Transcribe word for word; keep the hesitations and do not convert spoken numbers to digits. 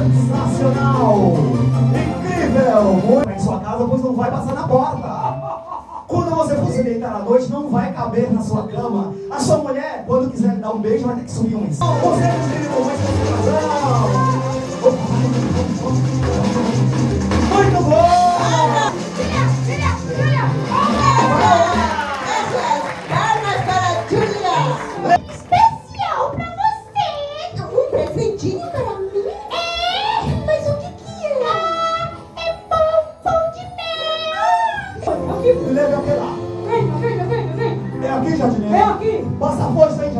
Sensacional! Incrível! Muito em sua casa, pois não vai passar na porta. Quando você for se deitar à noite, não vai caber na sua cama. A sua mulher, quando quiser lhe dar um beijo, vai ter que subir um em cima. Você é possível, mais concentração! Muito bom! Especial pra você! Um presentinho para mim? É! Mas o que que é? Ah, é bombom de mel! Aqui, me leve até lá. Venha, venha, venha, venha. É aqui, jardineiro? É aqui. Passa a força aí.